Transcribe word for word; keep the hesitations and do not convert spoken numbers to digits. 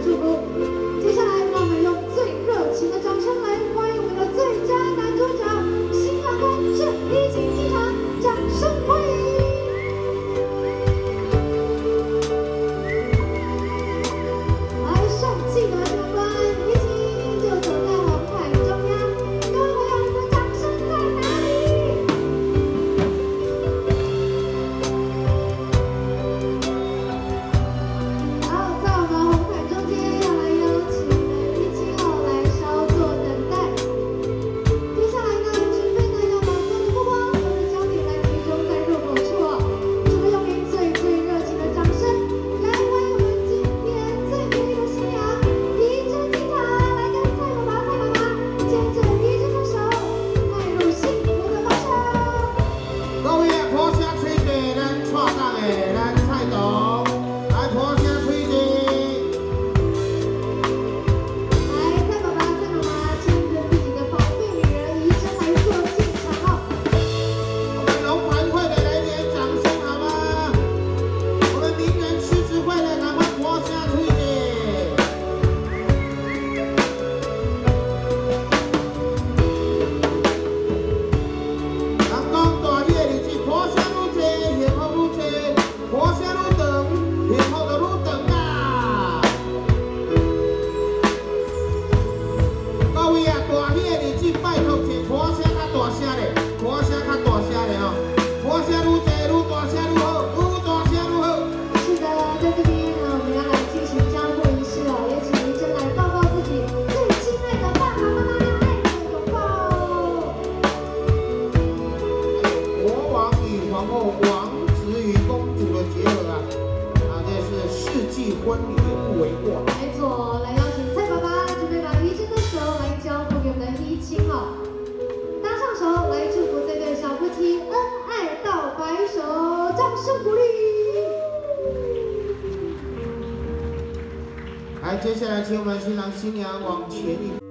祝福。接下来，让我们用最热情的掌声来欢迎我们的最佳男主角新郎官郑怡晴进场，掌声欢迎！ 婚礼也不为过。 没错，来邀请蔡爸爸准备把怡晴的手来交付给我们的怡晴哦，搭上手来祝福这对小夫妻恩爱到白首，掌声鼓励。 来，接下来请我们新郎新娘往前一。